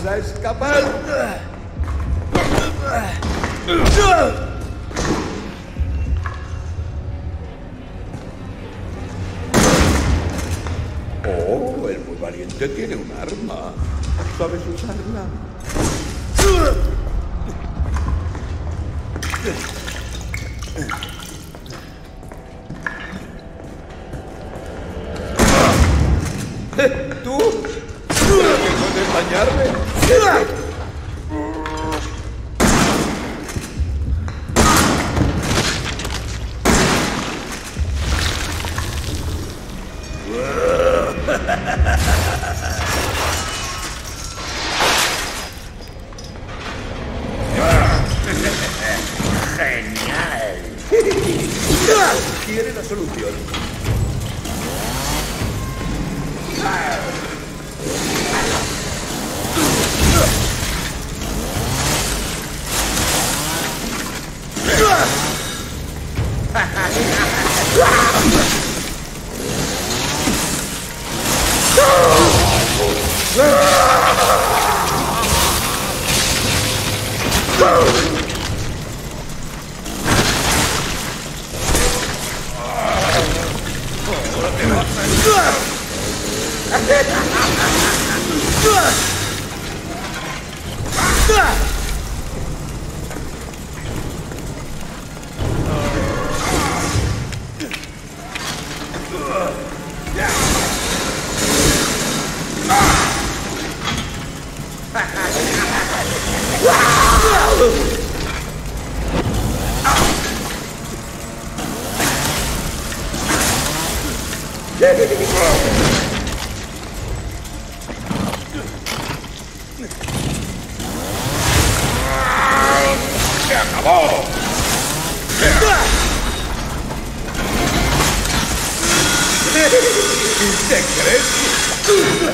para escapar. Oh, el muy valiente tiene un arma. ¿Sabes usarla? ¿Tú? ¿Crees que puedes dañarme? ¡Genial! Quiere la solución. ¡Se acabó! ¿Te crees?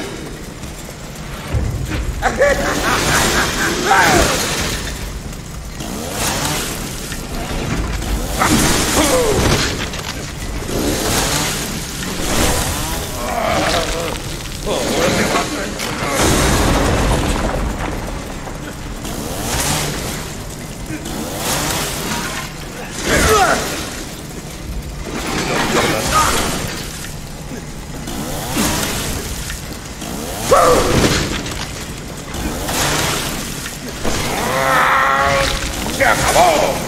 ¡Se acabó!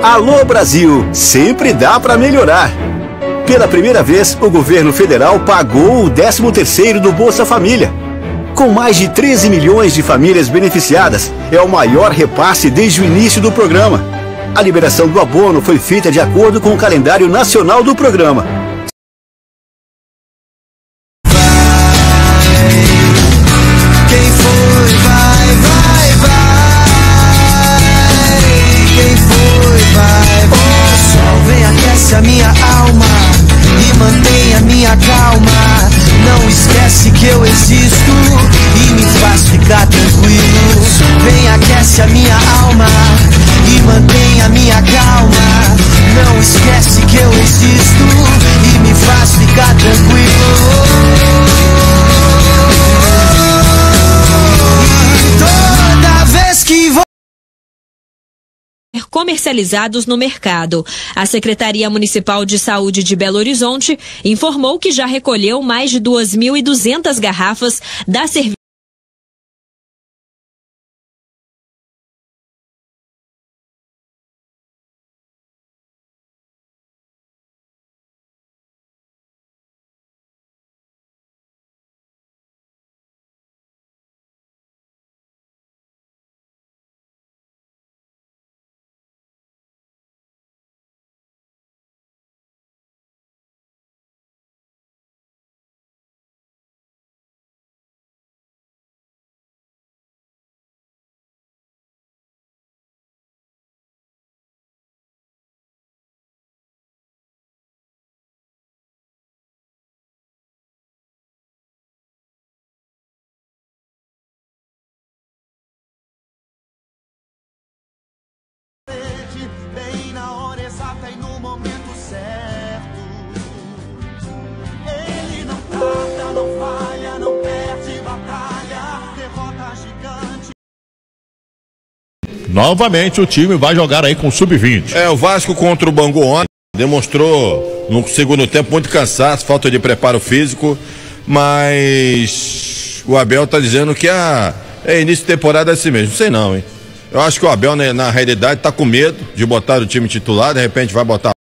Alô Brasil, sempre dá para melhorar. Pela primeira vez, o governo federal pagou o 13º do Bolsa Família. Com mais de 13 milhões de famílias beneficiadas, é o maior repasse desde o início do programa. A liberação do abono foi feita de acordo com o calendário nacional do programa. Quem foi, vai, vai, vai. Quem foi, vai, vai. O sol vem, aquece a minha alma e mantém a minha calma. Não esquece que eu existo e me faz ficar tranquilo. Vem, aquece a minha alma e mantém a minha calma. Não esquece que eu existo e me faz ficar tranquilo. Toda vez que vou comercializados no mercado. A Secretaria Municipal de Saúde de Belo Horizonte informou que já recolheu mais de 2.200 garrafas da cerveja bem na hora exata e no momento certo. Ele não tarda, não falha, não perde batalha, derrota gigante. Novamente o time vai jogar aí com o Sub-20. O Vasco contra o Bangu ontem demonstrou no segundo tempo muito cansaço, falta de preparo físico, mas o Abel tá dizendo que início de temporada é assim mesmo. Não sei não, hein? Eu acho que o Abel, né, na realidade, tá com medo de botar o time titular, de repente vai botar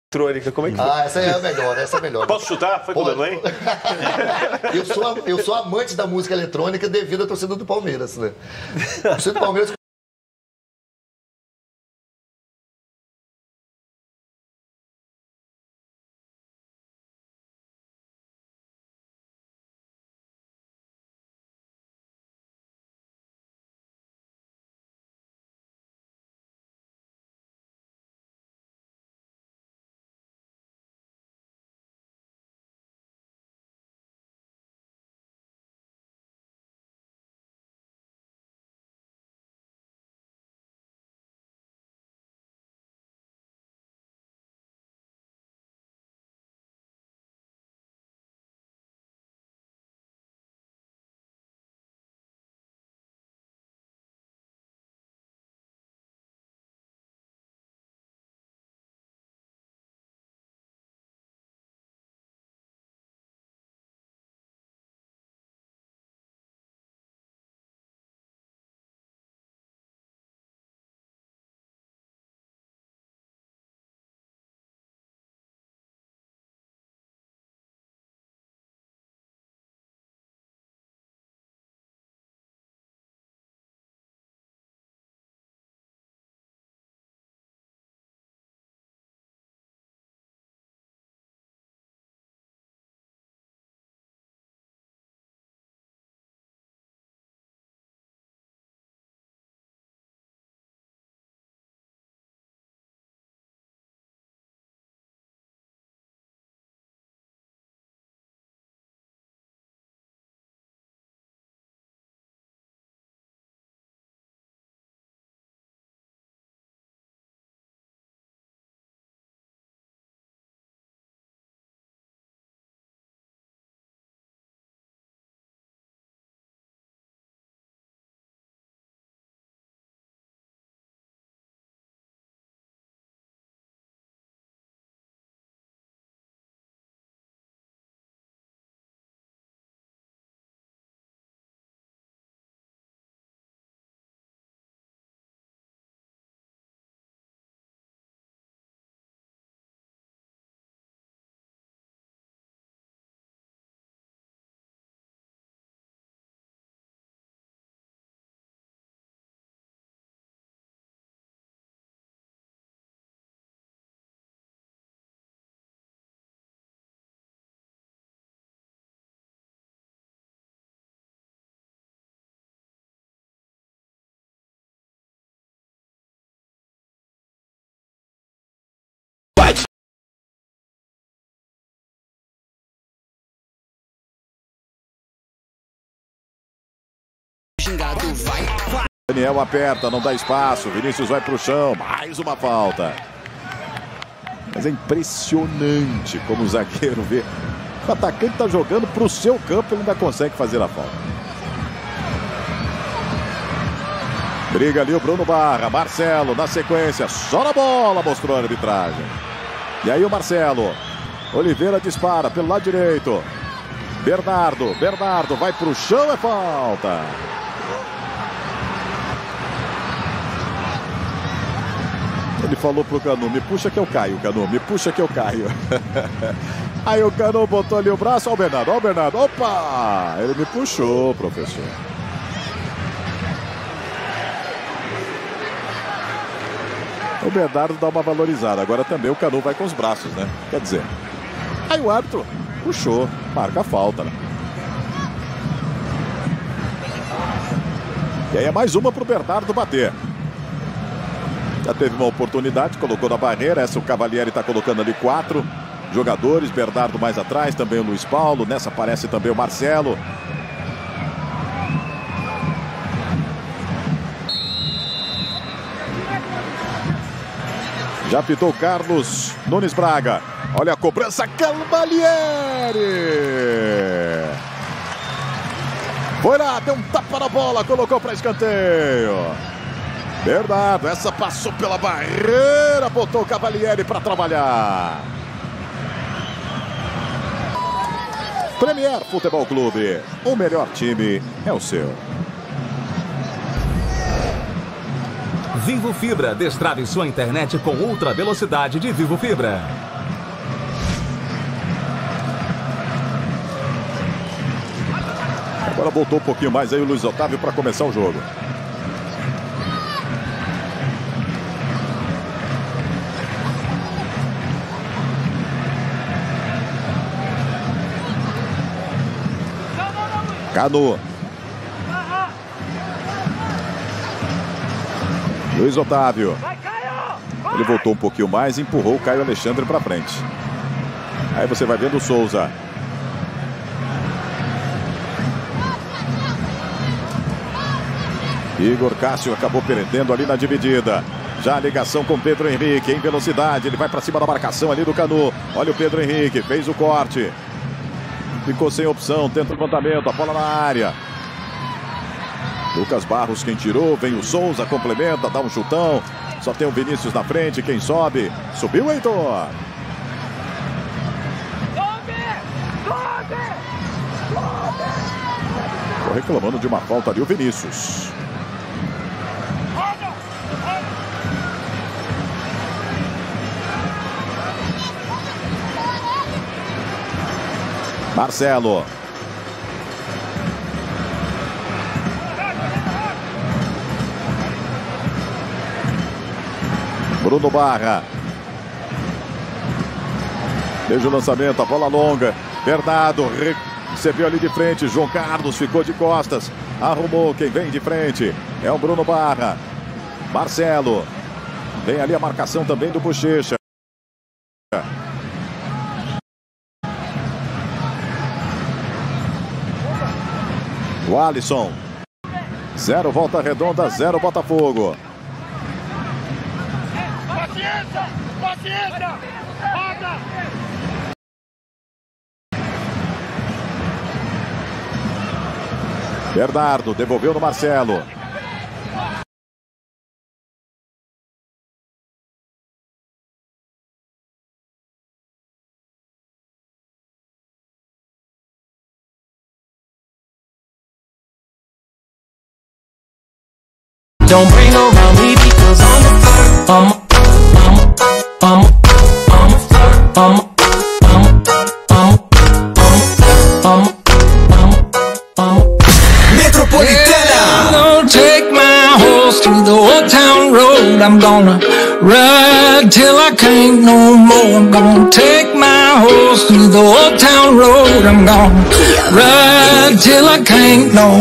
eletrônica, como é que foi? Essa é a melhor, essa é a melhor. Posso chutar? Foi com o Belém? Eu sou amante da música eletrônica devido à torcida do Palmeiras, né? A torcida do Palmeiras. Daniel aperta, não dá espaço. Vinícius vai pro chão. Mais uma falta. Mas é impressionante como o zagueiro vê. O atacante está jogando pro seu campo, ele ainda consegue fazer a falta. Briga ali o Bruno Barra. Marcelo na sequência. Só na bola mostrou a arbitragem. E aí o Marcelo. Oliveira dispara pelo lado direito. Bernardo vai pro chão, é falta. Ele falou pro Canu, me puxa que eu caio, Canu, me puxa que eu caio. Aí o Canu botou ali o braço, ó o Bernardo, opa! Ele me puxou, professor. O Bernardo dá uma valorizada, agora também o Canu vai com os braços, né? Quer dizer, aí o árbitro puxou, marca a falta, né? E aí é mais uma pro Bernardo bater. Já teve uma oportunidade, colocou na barreira. Essa o Cavalieri está colocando ali 4 jogadores. Bernardo mais atrás, também o Luiz Paulo. Nessa aparece também o Marcelo. Já pitou Carlos Nunes Braga. Olha a cobrança, Cavalieri. Foi lá, deu um tapa na bola, colocou para escanteio. Bernardo, essa passou pela barreira, botou o Cavalieri para trabalhar. Premier Futebol Clube, o melhor time é o seu. Vivo Fibra, destrave sua internet com ultra velocidade de Vivo Fibra. Agora voltou um pouquinho mais aí o Luiz Otávio para começar o jogo. Canu. Luiz Otávio. Ele voltou um pouquinho mais e empurrou o Caio Alexandre para frente. Aí você vai vendo o Souza. Igor Cássio acabou perdendo ali na dividida. Já a ligação com Pedro Henrique em velocidade. Ele vai para cima da marcação ali do Canu. Olha o Pedro Henrique, fez o corte. Ficou sem opção, tenta o levantamento, a bola na área. Lucas Barros quem tirou, vem o Souza, complementa, dá um chutão. Só tem o Vinícius na frente, quem sobe? Subiu o Heitor. Tô reclamando de uma falta ali o Vinícius. Marcelo. Bruno Barra. Veja o lançamento, a bola longa. Bernardo recebeu ali de frente. João Carlos ficou de costas. Arrumou quem vem de frente. É o Bruno Barra. Marcelo. Vem ali a marcação também do Bochecha. O Alisson. 0 Volta Redonda, 0 Botafogo. Paciência! Paciência! Roda! Bernardo devolveu no Marcelo. Don't bring around me because I'm a flirt. Metropolitana. Don't take my horse through the old town road. I'm gonna ride till I can't no more. I'm gonna take my horse through the old town road. I'm gonna ride till I can't no more.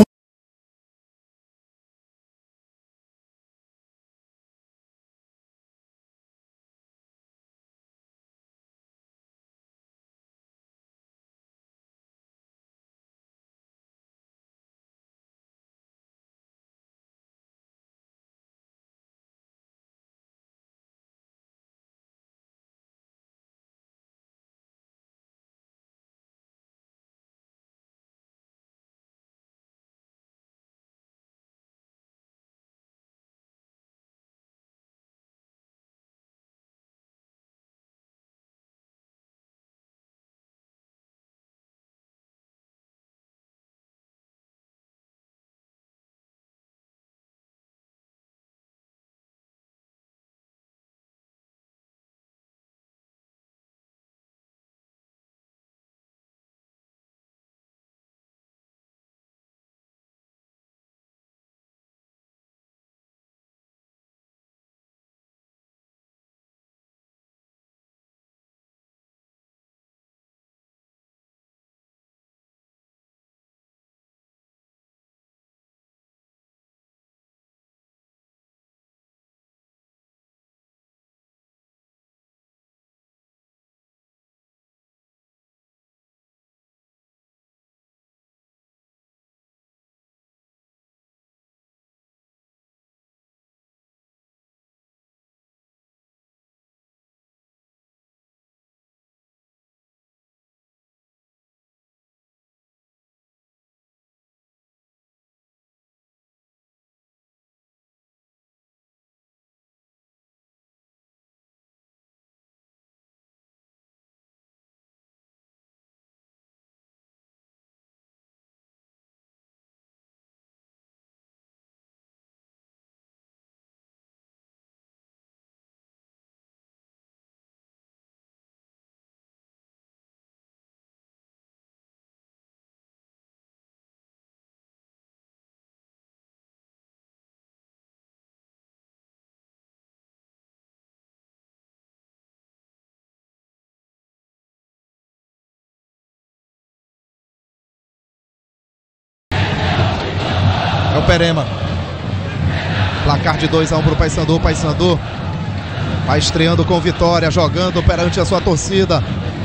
É o Perema. Placar de 2-1 pro Paysandu. Paysandu vai estreando com vitória, jogando perante a sua torcida.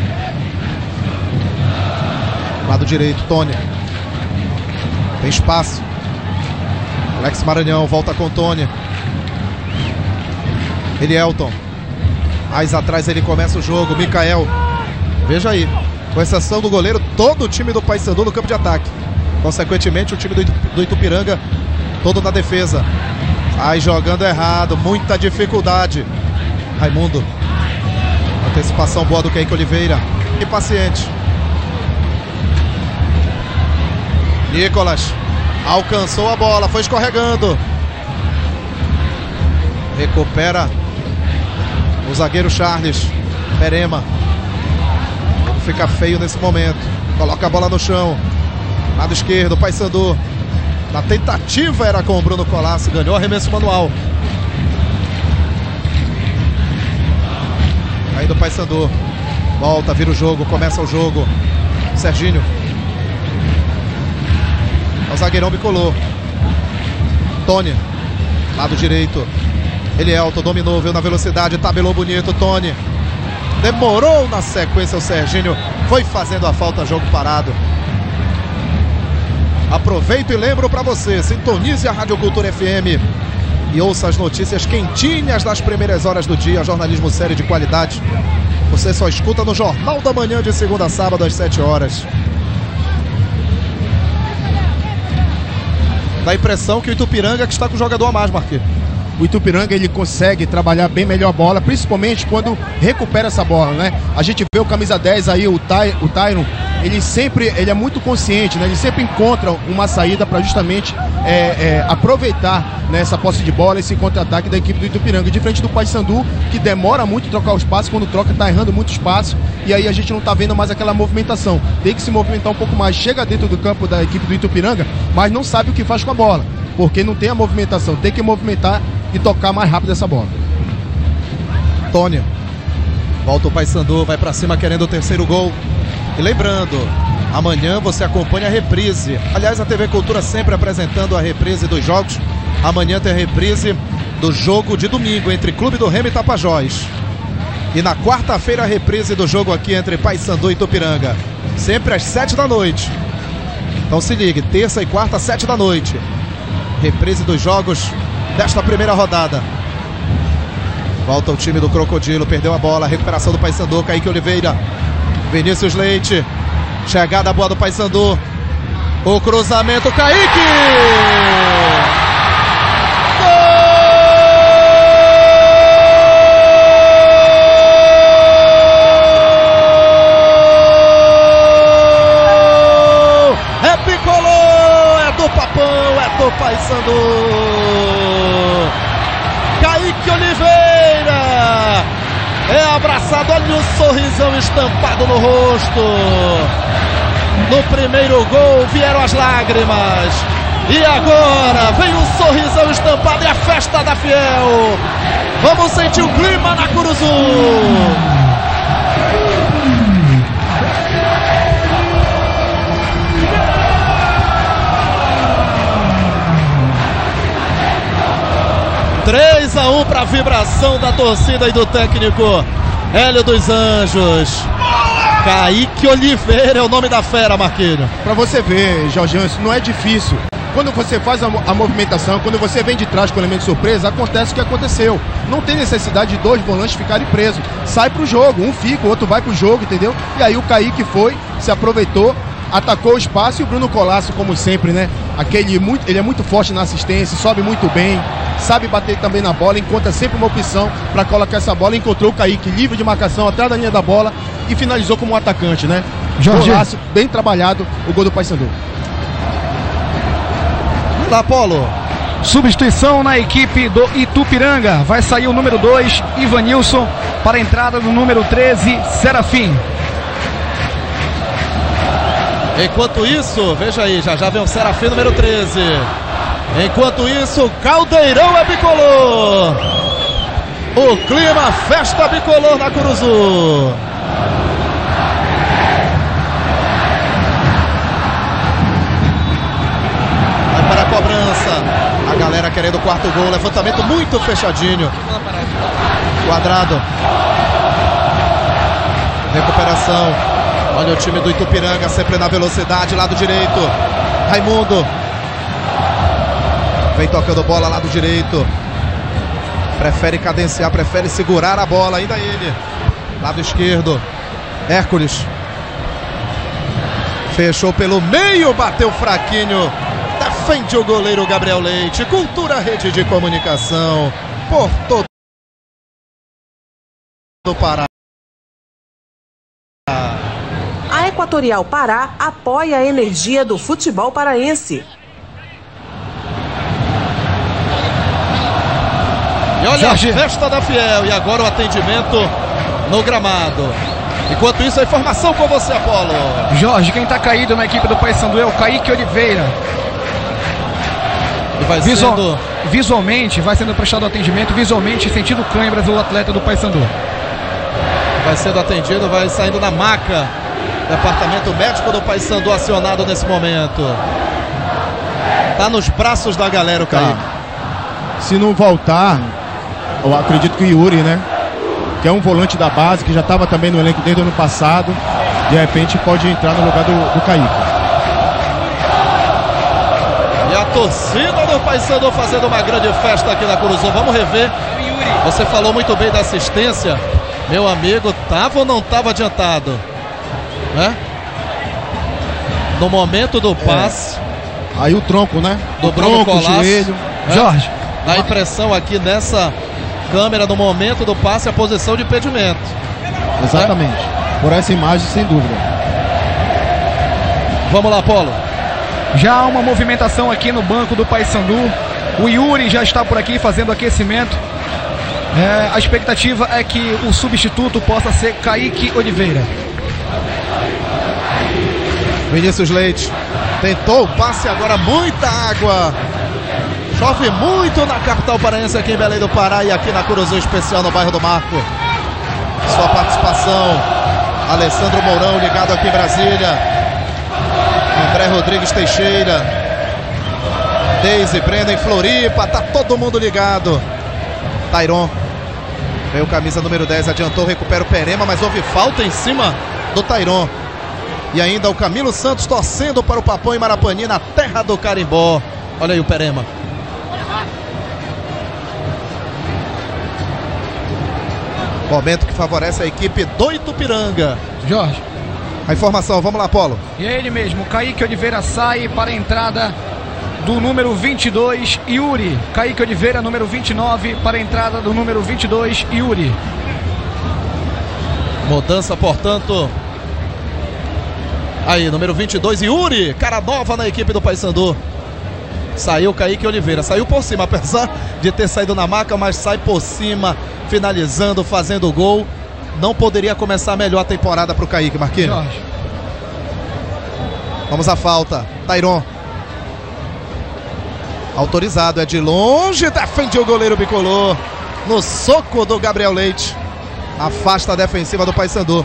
Lado direito, Tony. Tem espaço. Alex Maranhão volta com Tony. Elielton. Mais atrás ele começa o jogo. Mikael. Veja aí. Com exceção do goleiro, todo o time do Paysandu no campo de ataque. Consequentemente, o time do Itupiranga todo na defesa. Vai jogando errado. Muita dificuldade. Raimundo. Antecipação boa do Kaique Oliveira. E paciente. Nicolas. Alcançou a bola. Foi escorregando. Recupera o zagueiro Charles. Perema. Fica feio nesse momento. Coloca a bola no chão. Lado esquerdo, Paysandu. Na tentativa era com o Bruno Colasso. Ganhou arremesso manual. Aí do Paysandu. Volta, vira o jogo, começa o jogo. Serginho. O zagueirão bicolou. Tony. Lado direito. Elielton dominou, veio na velocidade, tabelou bonito. Tony. Demorou na sequência o Serginho. Foi fazendo a falta, jogo parado. Aproveito e lembro para você, sintonize a Rádio Cultura FM e ouça as notícias quentinhas das primeiras horas do dia, jornalismo sério de qualidade. Você só escuta no Jornal da Manhã de segunda a sábado às 7 horas. Dá a impressão que o Itupiranga que está com o jogador a mais, Marquinhos. O Itupiranga ele consegue trabalhar bem melhor a bola, principalmente quando recupera essa bola, né? A gente vê o camisa 10 aí, o Tyron, ele é muito consciente, né? Ele sempre encontra uma saída para justamente aproveitar, né, essa posse de bola, esse contra-ataque da equipe do Itupiranga, diferente do Paysandu, que demora muito a trocar o espaço, quando troca tá errando muito espaço, e aí a gente não tá vendo mais aquela movimentação. Tem que se movimentar um pouco mais, chega dentro do campo da equipe do Itupiranga, mas não sabe o que faz com a bola, porque não tem a movimentação, tem que movimentar e tocar mais rápido essa bola. Tony. Volta o Paysandu, vai pra cima querendo o terceiro gol. E lembrando, amanhã você acompanha a reprise. Aliás, a TV Cultura sempre apresentando a reprise dos jogos. Amanhã tem a reprise do jogo de domingo entre Clube do Remo e Tapajós. E na quarta-feira a reprise do jogo aqui entre Paysandu e Itupiranga. Sempre às 7 da noite. Então se ligue, terça e quarta, 7 da noite. Reprise dos jogos desta primeira rodada. Volta o time do Crocodilo, perdeu a bola, recuperação do Paysandu, Kaique Oliveira, Vinícius Leite, chegada boa do Paysandu, o cruzamento, Kaique! Gol! É bicolor, é do Papão, é do Paysandu! Kaique Oliveira é abraçado, olha o sorrisão estampado no rosto. No primeiro gol vieram as lágrimas e agora vem o sorrisão estampado e a festa da Fiel. Vamos sentir o clima na Curuzu. Três a 1 para a vibração da torcida e do técnico Hélio dos Anjos. Kaique Oliveira é o nome da fera, Marquinhos. Para você ver, Jorginho, isso não é difícil. Quando você faz a movimentação, quando você vem de trás com o elemento de surpresa, acontece o que aconteceu. Não tem necessidade de dois volantes ficarem presos. Sai pro jogo, um fica, o outro vai pro jogo, entendeu? E aí o Kaique foi, se aproveitou, atacou o espaço e o Bruno Colasso, como sempre, né? Ele é muito forte na assistência, sobe muito bem, sabe bater também na bola, encontra sempre uma opção para colocar essa bola. Encontrou o Kaique livre de marcação atrás da linha da bola e finalizou como um atacante, né? Colasso, bem trabalhado, o gol do Paysandu. Lá, Paulo. Substituição na equipe do Itupiranga. Vai sair o número 2, Ivanilson, para a entrada do número 13, Serafim. Enquanto isso, veja aí, já vem o Serafim, número 13. Enquanto isso, Caldeirão é bicolor. O clima, festa bicolor na Curuzu. Vai para a cobrança. galera querendo o quarto gol. Levantamento muito fechadinho. Quadrado. Recuperação. Olha o time do Itupiranga sempre na velocidade. Lado direito. Raimundo. Vem tocando bola lado direito. Prefere cadenciar, prefere segurar a bola. Ainda ele. Lado esquerdo. Hércules. Fechou pelo meio. Bateu fraquinho. Defende o goleiro Gabriel Leite. Cultura Rede de Comunicação. Por todo o Pará. A Equatorial Pará apoia a energia do futebol paraense. E olha Jorge. A festa da Fiel. E agora o atendimento no gramado. Enquanto isso, a informação com você, Apolo. Jorge, quem está caído na equipe do Paysandu é o Kaique Oliveira. E vai visualmente, vai sendo prestado atendimento, visualmente sentindo câimbras o atleta do Paysandu. Vai sendo atendido, vai saindo na maca. Departamento médico do Paysandu acionado nesse momento. Tá nos braços da galera o Kaique. Se não voltar, eu acredito que o Yuri, né? Que é um volante da base, que já estava também no elenco desde o ano passado. De repente pode entrar no lugar do Kaique. E a torcida do Paysandu fazendo uma grande festa aqui na Cruzão. Vamos rever. Você falou muito bem da assistência. Meu amigo, tava ou não tava adiantado? Né? No momento do passe. Aí o tronco, né? Do Bruno Colasso, o joelho. Jorge. Dá a impressão aqui nessa câmera, no momento do passe, a posição de impedimento. Exatamente. Por essa imagem, sem dúvida. Vamos lá, Paulo. Já há uma movimentação aqui no banco do Paysandu. O Yuri já está por aqui fazendo aquecimento. A expectativa é que o substituto possa ser Kaique Oliveira. Vinícius Leite tentou o passe, agora muita água. Chove muito na capital paraense, aqui em Belém do Pará e aqui na Cruzão Especial no bairro do Marco. Sua participação, Alessandro Mourão ligado aqui em Brasília, André Rodrigues Teixeira, Deise Brenda em Floripa, tá todo mundo ligado. Tairon, veio camisa número 10, adiantou, recupera o Perema, mas houve falta em cima do Tairon. E ainda o Camilo Santos torcendo para o Papão e Marapani na terra do carimbó. Olha aí o Perema. Momento que favorece a equipe do Itupiranga. Jorge. A informação, vamos lá, Paulo. E é ele mesmo, Kaique Oliveira sai para a entrada do número 22, Yuri. Kaique Oliveira, número 29, para a entrada do número 22, Yuri. Mudança, portanto. Aí, número 22, Yuri. Cara nova na equipe do Paysandu. Saiu Kaique Oliveira, saiu por cima, apesar de ter saído na maca, mas sai por cima, finalizando, fazendo o gol. Não poderia começar melhor a temporada para o Kaique, Marquinhos. Jorge. Vamos à falta, Tairon. Autorizado, é de longe, defende o goleiro Bicolor. No soco do Gabriel Leite. Afasta a defensiva do Paysandu.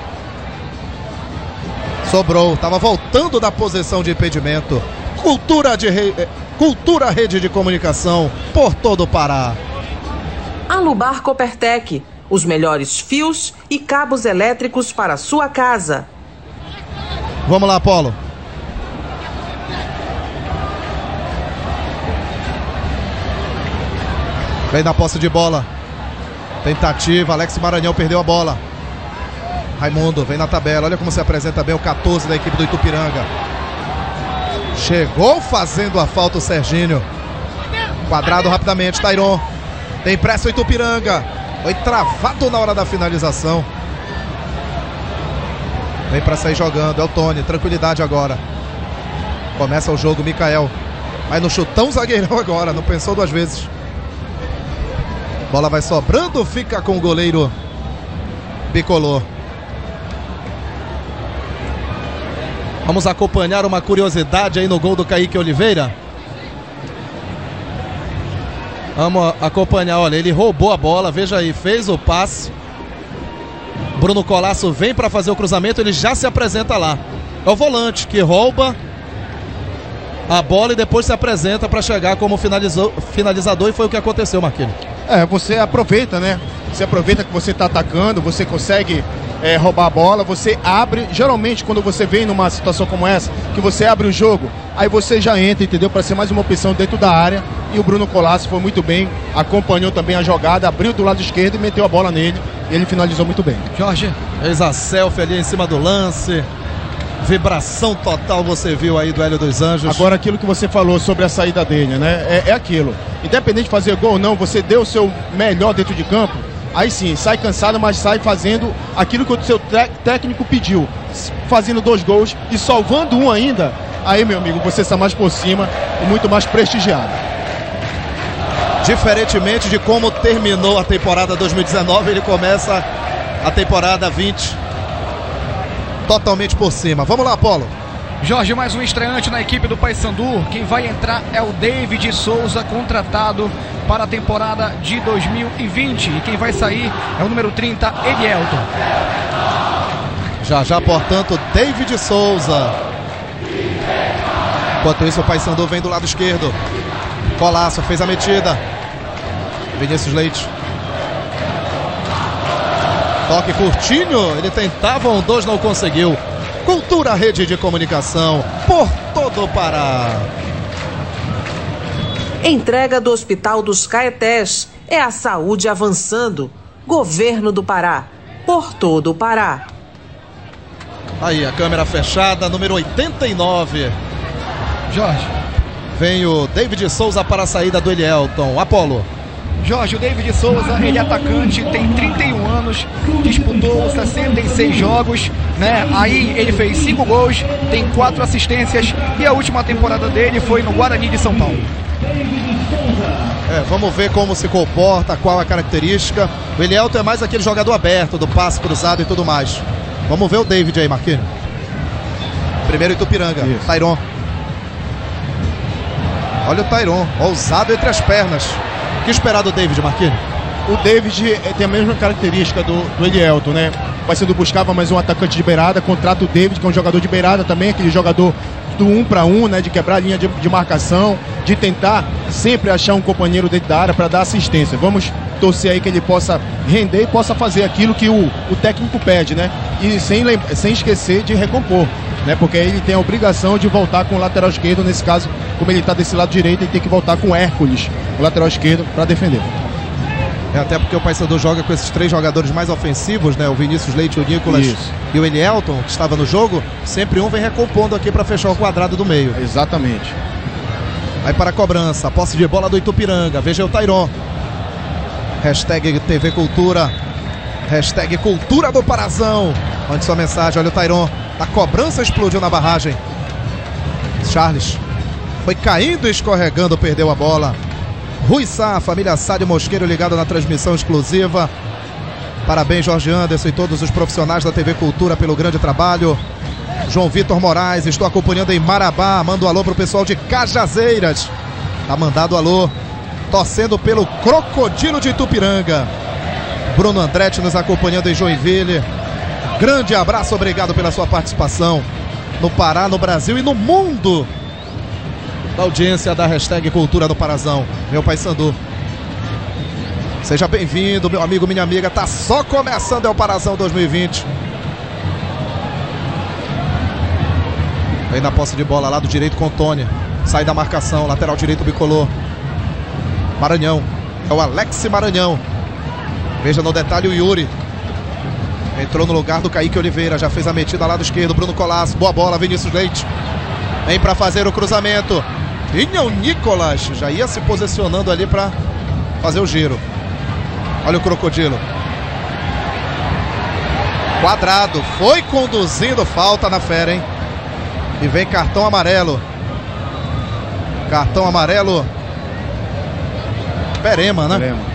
Sobrou, estava voltando da posição de impedimento. Cultura Rede de Comunicação por todo o Pará. Alubar Copertec, os melhores fios e cabos elétricos para a sua casa. Vamos lá, Paulo. Vem na posse de bola. Tentativa, Alex Maranhão perdeu a bola. Raimundo vem na tabela, olha como se apresenta bem o 14 da equipe do Itupiranga. Chegou fazendo a falta o Serginho. Quadrado rapidamente, Tairon. Tem pressa o Itupiranga. Foi travado na hora da finalização. Vem pra sair jogando, é o Tony, tranquilidade agora. Começa o jogo, Mikael. Vai no chutão zagueirão agora, não pensou duas vezes. Bola vai sobrando, fica com o goleiro Bicolor. Vamos acompanhar uma curiosidade aí no gol do Kaique Oliveira. Vamos acompanhar, olha, ele roubou a bola, veja aí, fez o passe. Bruno Colasso vem para fazer o cruzamento, ele já se apresenta lá. É o volante que rouba a bola e depois se apresenta para chegar como finalizador, e foi o que aconteceu, Marquinhos. Você aproveita, né? Você aproveita que você está atacando, você consegue roubar a bola, você abre. Geralmente, quando você vem numa situação como essa, que você abre o jogo, aí você já entra, entendeu? Para ser mais uma opção dentro da área. E o Bruno Colasso foi muito bem, acompanhou também a jogada, abriu do lado esquerdo e meteu a bola nele. E ele finalizou muito bem. Jorge, fez a selfie ali em cima do lance. Vibração total você viu aí do Hélio dos Anjos. Agora, aquilo que você falou sobre a saída dele, né? É aquilo. Independente de fazer gol ou não, você deu o seu melhor dentro de campo. Aí sim, sai cansado, mas sai fazendo aquilo que o seu técnico pediu. Fazendo 2 gols e salvando um ainda. Aí, meu amigo, você está mais por cima e muito mais prestigiado. Diferentemente de como terminou a temporada 2019, ele começa a temporada 20 totalmente por cima. Vamos lá, Paulo. Jorge, mais um estreante na equipe do Paysandu. Quem vai entrar é o David Souza, contratado para a temporada de 2020. E quem vai sair é o número 30, Elielton. Já, portanto, David Souza. Enquanto isso, o Paysandu vem do lado esquerdo. Colasso fez a metida. Vinícius Leite. Toque curtinho, ele tentava 2, não conseguiu. Cultura, rede de comunicação por todo o Pará. Entrega do Hospital dos Caetés. É a saúde avançando. Governo do Pará, por todo o Pará. Aí a câmera fechada, número 89. Jorge. Vem o David Souza para a saída do Elielton. Apolo. Jorge, o David Souza, ele é atacante, tem 31 anos, disputou 66 jogos, né? Aí ele fez 5 gols, tem 4 assistências e a última temporada dele foi no Guarani de São Paulo. Vamos ver como se comporta, qual a característica. O Elielton é mais aquele jogador aberto, do passe cruzado e tudo mais. Vamos ver o David aí, Marquinhos. Primeiro Itupiranga, Tairon. Olha o Tairon, ousado entre as pernas. O que esperar do David, Marquinhos? O David tem a mesma característica do Elielton, né? O Paysandu buscava mais um atacante de beirada, contrata o David, que é um jogador de beirada também, aquele jogador do 1 para 1, né? De quebrar a linha de marcação, de tentar sempre achar um companheiro dentro da área para dar assistência. Vamos torcer aí que ele possa render e possa fazer aquilo que o técnico pede, né? E sem esquecer de recompor, né? Porque ele tem a obrigação de voltar com o lateral esquerdo, nesse caso, como ele está desse lado direito, ele tem que voltar com o Hércules, o lateral esquerdo, para defender. Até porque o Paysandu joga com esses 3 jogadores mais ofensivos, né? O Vinícius Leite, o Nicolas e o Elielton, que estava no jogo. Sempre um vem recompondo aqui para fechar o quadrado do meio. Exatamente. Vai para a cobrança, posse de bola do Itupiranga. Veja o Tairon. Hashtag TV Cultura. Hashtag Cultura do Parazão. Mande sua mensagem, olha o Tairon. A cobrança explodiu na barragem. Charles foi caindo e escorregando, perdeu a bola. Rui Sá, família Sá de Mosqueiro ligado na transmissão exclusiva. Parabéns, Jorge Anderson e todos os profissionais da TV Cultura pelo grande trabalho. João Vitor Moraes, estou acompanhando em Marabá. Manda um alô pro pessoal de Cajazeiras. Tá mandado alô. Torcendo pelo Crocodilo de Itupiranga. Bruno Andretti nos acompanhando em Joinville. Grande abraço, obrigado pela sua participação no Pará, no Brasil e no mundo. Da audiência da hashtag Cultura do Parazão, meu Paysandu. Seja bem-vindo, meu amigo, minha amiga. Tá só começando, é o Parazão 2020. Vem na posse de bola, lado direito com o Tony. Sai da marcação, lateral direito bicolor. Maranhão, é o Alex Maranhão. Veja no detalhe o Yuri. Entrou no lugar do Kaique Oliveira, já fez a metida lado esquerdo, Bruno Colasso. Boa bola, Vinícius Leite. Vem para fazer o cruzamento. Tinha o Nicolas, já ia se posicionando ali para fazer o giro. Olha o Crocodilo. Quadrado, foi conduzindo, falta na fera, hein? E vem cartão amarelo. Cartão amarelo. Perema, né? Perema.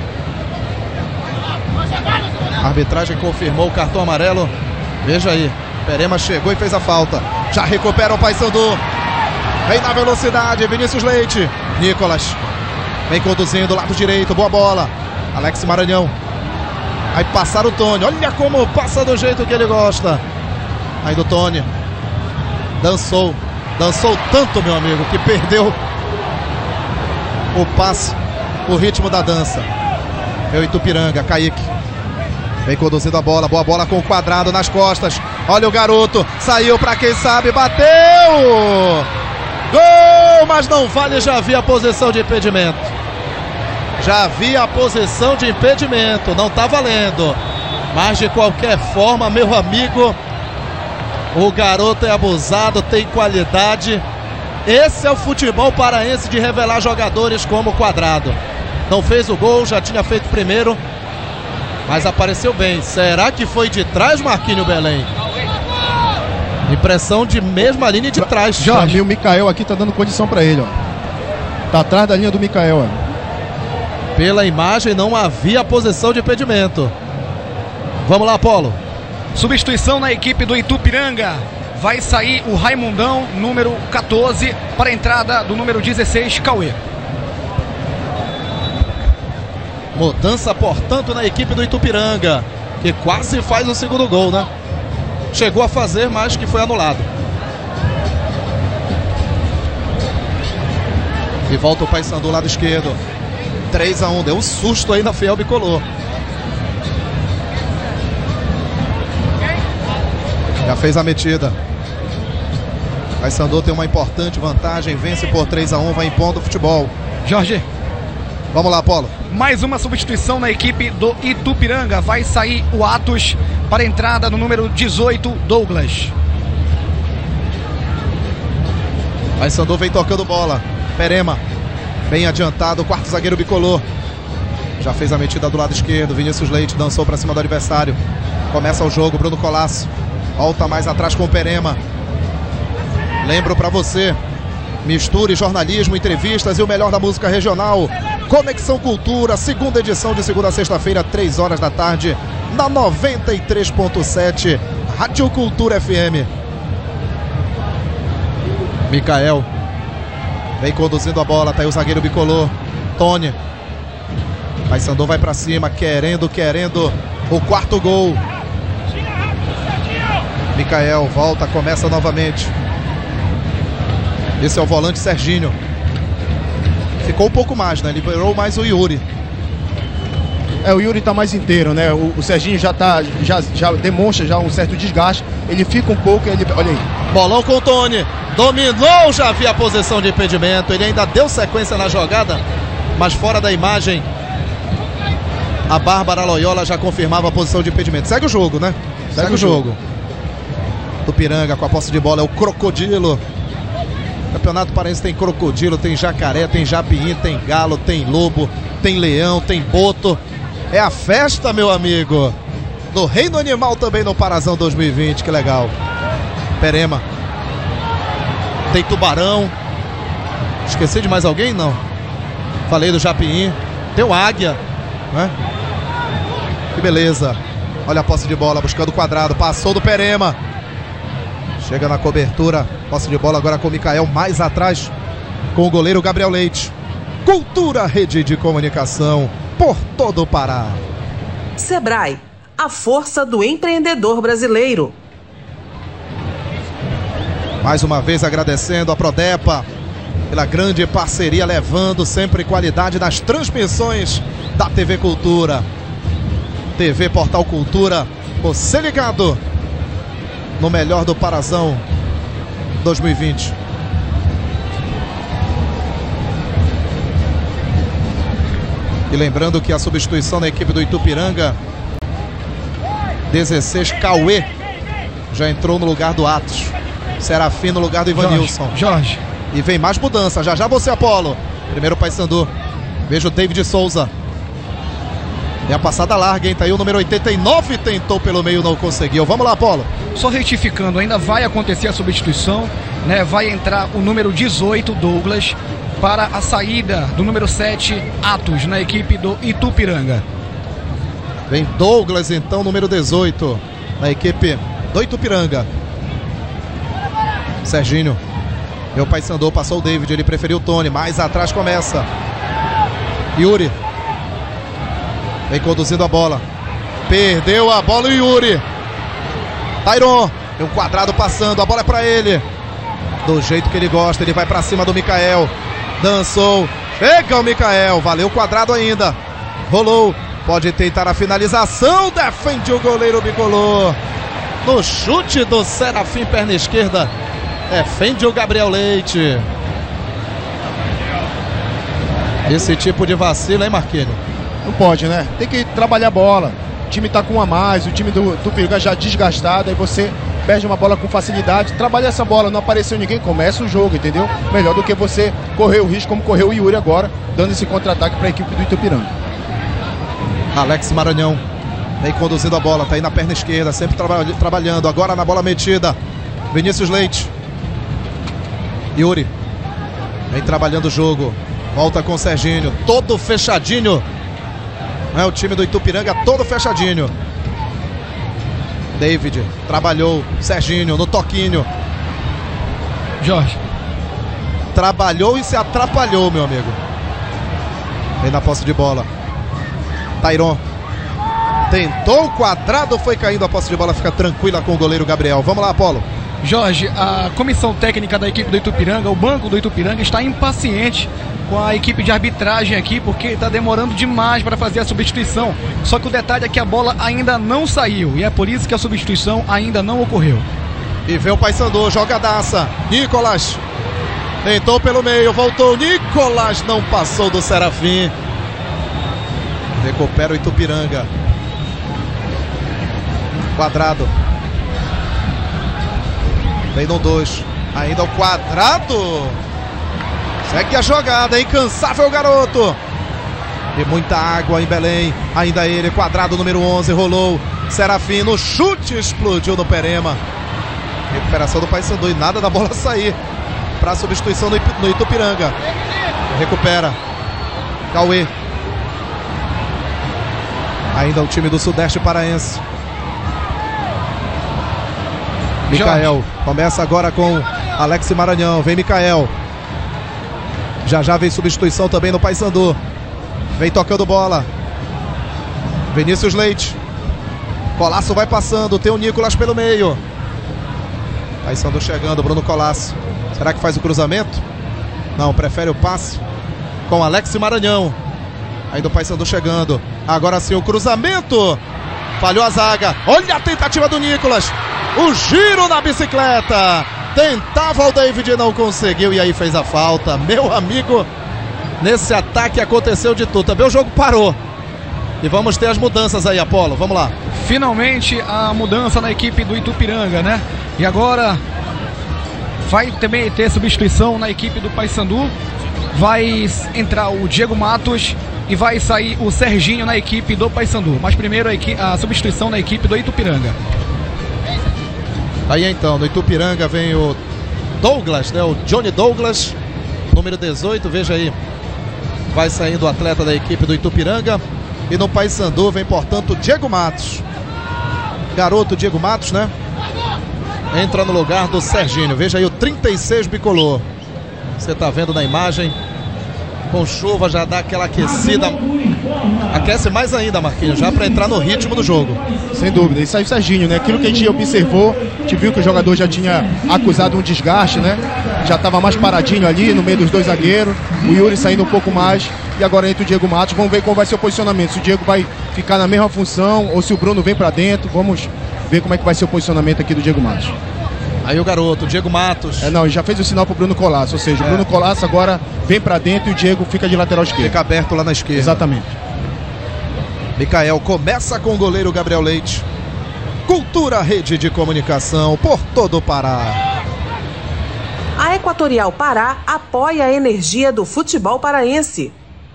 A arbitragem confirmou o cartão amarelo. Veja aí, Perema chegou e fez a falta. Já recupera o Paysandu. Vem na velocidade, Vinícius Leite. Nicolas vem conduzindo, lado direito, boa bola. Alex Maranhão. Aí passar o Tony, olha como passa do jeito que ele gosta. Aí do Tony. Dançou, Dançou tanto, meu amigo, que perdeu o passe, o ritmo da dança. É o Itupiranga, Kaique. Vem conduzindo a bola, boa bola com o Quadrado nas costas. Olha o garoto, saiu pra quem sabe, bateu! Gol, mas não vale, já havia a posição de impedimento. Já havia a posição de impedimento, não tá valendo. Mas de qualquer forma, meu amigo, o garoto é abusado, tem qualidade. Esse é o futebol paraense de revelar jogadores como o Quadrado. Não fez o gol, já tinha feito primeiro, mas apareceu bem. Será que foi de trás, Marquinhos Belém? Impressão de mesma linha de trás. Jorge, o Mikael aqui tá dando condição pra ele, ó. Tá atrás da linha do Mikael, ó. Pela imagem não havia posição de impedimento. Vamos lá, Paulo. Substituição na equipe do Itupiranga. Vai sair o Raimundão, número 14, para a entrada do número 16, Cauê. Mudança, portanto, na equipe do Itupiranga, que quase faz o segundo gol, né? Chegou a fazer, mas que foi anulado. E volta o Paysandu do lado esquerdo. 3-1, deu um susto aí na Fiel Bicolor. Já fez a metida. Paysandu tem uma importante vantagem, vence por 3-1, vai impondo o futebol. Jorge. Vamos lá, Paulo. Mais uma substituição na equipe do Itupiranga. Vai sair o Atos para a entrada no número 18, Douglas. Paysandu vem tocando bola. Perema, bem adiantado, o quarto zagueiro Bicolor. Já fez a metida do lado esquerdo. Vinícius Leite dançou para cima do adversário. Começa o jogo, Bruno Colasso. Volta mais atrás com o Perema. Lembro para você, misture jornalismo, entrevistas e o melhor da música regional. Conexão Cultura, segunda edição de segunda a sexta-feira, 3 horas da tarde, na 93.7, Rádio Cultura FM. Mikael vem conduzindo a bola, tá aí o zagueiro Bicolor. Tony. Paysandu vai pra cima, querendo o quarto gol. Mikael volta, começa novamente. Esse é o volante Serginho. Ficou um pouco mais, né? Liberou mais o Yuri. O Yuri tá mais inteiro, né? O Serginho já demonstra já um certo desgaste. Ele fica um pouco, olha aí. Bolão com o Tony. Dominou, já havia a posição de impedimento. Ele ainda deu sequência na jogada, mas fora da imagem. A Bárbara Loyola já confirmava a posição de impedimento. Segue o jogo, né? Segue o jogo. Tupiranga com a posse de bola é o Crocodilo. Campeonato Paraense tem crocodilo, tem jacaré, tem japim, tem galo, tem lobo, tem leão, tem boto. É a festa, meu amigo, do Reino Animal também no Parazão 2020, que legal. Perema. Tem tubarão. Esqueci de mais alguém? Não. Falei do japim. Tem o águia, né? Que beleza. Olha a posse de bola, buscando o Quadrado. Passou do Perema. Chega na cobertura, posse de bola agora com o Mikael, mais atrás com o goleiro Gabriel Leite. Cultura, rede de comunicação por todo o Pará. Sebrae, a força do empreendedor brasileiro. Mais uma vez agradecendo a Prodepa pela grande parceria, levando sempre qualidade nas transmissões da TV Cultura. TV Portal Cultura, você ligado no melhor do Parazão 2020. E lembrando que a substituição na equipe do Itupiranga, 16, Cauê, já entrou no lugar do Atos. Serafim no lugar do Ivanilson. Jorge. E vem mais mudança, já você, Apolo. Primeiro o Paysandu. Veja o David Souza. É a passada larga, hein? Tá aí o número 89, tentou pelo meio, não conseguiu. Vamos lá, Apolo. Só retificando, ainda vai acontecer a substituição, né? Vai entrar o número 18, Douglas, para a saída do número 7, Atos, na equipe do Itupiranga. Vem Douglas, então, número 18, na equipe do Itupiranga. Serginho. Meu Paysandu, passou o David, ele preferiu o Tony. Mais atrás começa Yuri. Vem conduzindo a bola. Perdeu a bola o Yuri. Tairon. Tem um Quadrado passando, a bola é pra ele. Do jeito que ele gosta, ele vai pra cima do Mikael. Dançou, chega o Mikael, valeu o quadrado ainda. Rolou, pode tentar a finalização, defende o goleiro Bicolor. No chute do Serafim, perna esquerda, defende o Gabriel Leite. Esse tipo de vacilo, hein, Marquinhos? Não pode, né? Tem que trabalhar a bola. O time tá com um a mais, o time do Tupiranga já desgastado, aí você perde uma bola com facilidade. Trabalha essa bola, não apareceu ninguém, começa o jogo, entendeu? Melhor do que você correr o risco como correu o Yuri agora, dando esse contra-ataque para a equipe do Itupiranga. Alex Maranhão vem conduzindo a bola, tá aí na perna esquerda, sempre trabalhando, agora na bola metida. Vinícius Leite. Yuri vem trabalhando o jogo. Volta com o Serginho, todo fechadinho. É o time do Itupiranga, todo fechadinho. David trabalhou, Serginho no toquinho. Jorge trabalhou e se atrapalhou, meu amigo. Vem na posse de bola. Tairon tentou o quadrado, foi caindo a posse de bola, fica tranquila com o goleiro Gabriel. Vamos lá, Apolo. Jorge, a comissão técnica da equipe do Itupiranga, o banco do Itupiranga, está impaciente com a equipe de arbitragem aqui, porque está demorando demais para fazer a substituição. Só que o detalhe é que a bola ainda não saiu, e é por isso que a substituição ainda não ocorreu. E vem o Paysandu, jogadaça. Nicolas tentou pelo meio, voltou. Nicolas não passou do Serafim. Recupera o Itupiranga. Quadrado. Vem no 2. Ainda o quadrado. Segue a jogada, incansável garoto. E muita água em Belém. Ainda ele, quadrado número 11, rolou. Serafim no chute, explodiu no Perema. Recuperação do Paysandu e nada da bola sair para substituição no Itupiranga. Recupera. Cauê. Ainda o time do Sudeste Paraense. Mikael. Começa agora com Alex Maranhão. Vem Mikael. Já vem substituição também no Paysandu. Vem tocando bola. Vinícius Leite. Colasso vai passando. Tem o Nicolas pelo meio. Paysandu chegando. Bruno Colasso. Será que faz o cruzamento? Não, prefere o passe com Alex Maranhão. Ainda o Paysandu chegando. Agora sim o cruzamento. Falhou a zaga. Olha a tentativa do Nicolas. O giro na bicicleta. Tentava o David e não conseguiu. E aí fez a falta. Meu amigo, nesse ataque aconteceu de tudo. Também o jogo parou. E vamos ter as mudanças aí, Apolo. Vamos lá. Finalmente a mudança na equipe do Itupiranga, né? E agora vai também ter substituição na equipe do Paysandu. Vai entrar o Diego Matos e vai sair o Serginho na equipe do Paysandu. Mas primeiro a substituição na equipe do Itupiranga. Aí então, no Itupiranga vem o Douglas, né? O Johnny Douglas, número 18, veja aí. Vai saindo o atleta da equipe do Itupiranga. E no Paysandu vem, portanto, o Diego Matos. Garoto Diego Matos, né? Entra no lugar do Serginho. Veja aí o 36 bicolor. Você tá vendo na imagem. Com chuva já dá aquela aquecida. Aquece mais ainda, Marquinhos, já para entrar no ritmo do jogo. Sem dúvida, isso aí o Serginho, né? Aquilo que a gente observou, a gente viu que o jogador já tinha acusado um desgaste, né? Já estava mais paradinho ali no meio dos dois zagueiros. O Yuri saindo um pouco mais. E agora entra o Diego Matos. Vamos ver qual vai ser o posicionamento. Se o Diego vai ficar na mesma função ou se o Bruno vem para dentro. Vamos ver como é que vai ser o posicionamento aqui do Diego Matos. Aí o garoto, o Diego Matos. Não, já fez o sinal pro Bruno Colasso. Ou seja, o Bruno Colasso agora vem para dentro e o Diego fica de lateral esquerdo. Fica aberto lá na esquerda. Exatamente. Mikael começa com o goleiro Gabriel Leite. Cultura, rede de comunicação por todo o Pará. A Equatorial Pará apoia a energia do futebol paraense.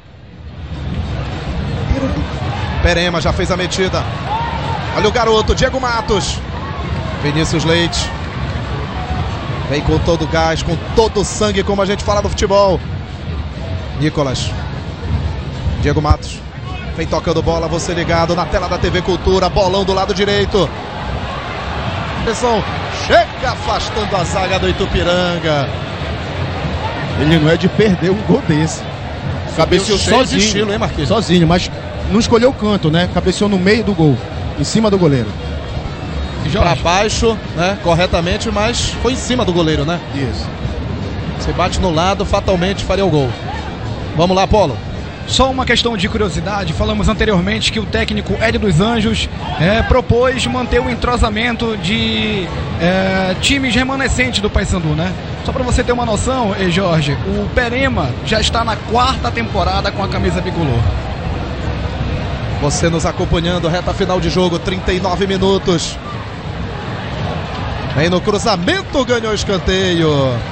Perema já fez a metida. Olha o garoto, Diego Matos. Vinícius Leite. Vem com todo o gás, com todo o sangue, como a gente fala no futebol. Nicolas. Diego Matos. Vem tocando bola, você ligado na tela da TV Cultura. Bolão do lado direito. Atenção, chega afastando a zaga do Itupiranga. Ele não é de perder um gol desse. Cabeceou sozinho. Estilo, hein, Marquinhos? Sozinho, mas não escolheu o canto, né? Cabeceou no meio do gol, em cima do goleiro. Para baixo, né? Corretamente, mas foi em cima do goleiro, né? Isso. Se bate no lado, fatalmente faria o gol. Vamos lá, Paulo. Só uma questão de curiosidade, falamos anteriormente que o técnico Hélio dos Anjos propôs manter o entrosamento de times remanescentes do Paysandu, né? Só para você ter uma noção, Jorge, o Perema já está na 4ª temporada com a camisa bicolor. Você nos acompanhando, reta final de jogo, 39 minutos. Vem no cruzamento, ganhou o escanteio.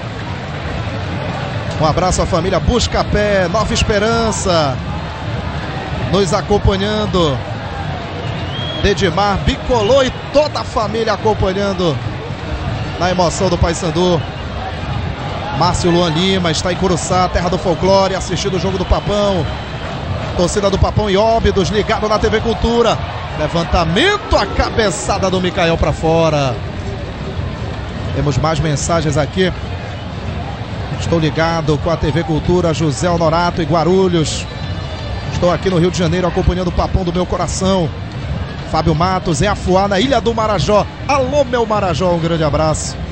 Um abraço à família Buscapé, Nova Esperança, nos acompanhando. Dedimar, Bicolor e toda a família acompanhando na emoção do Paysandu. Márcio Luan Lima está em Curuçá, terra do folclore, assistindo o jogo do Papão. Torcida do Papão e Óbidos, ligado na TV Cultura. Levantamento, a cabeçada do Micael para fora. Temos mais mensagens aqui. Estou ligado com a TV Cultura, José Honorato e Guarulhos. Estou aqui no Rio de Janeiro acompanhando o Papão do meu coração. Fábio Matos, em Afuá, na Ilha do Marajó. Alô, meu Marajó, um grande abraço.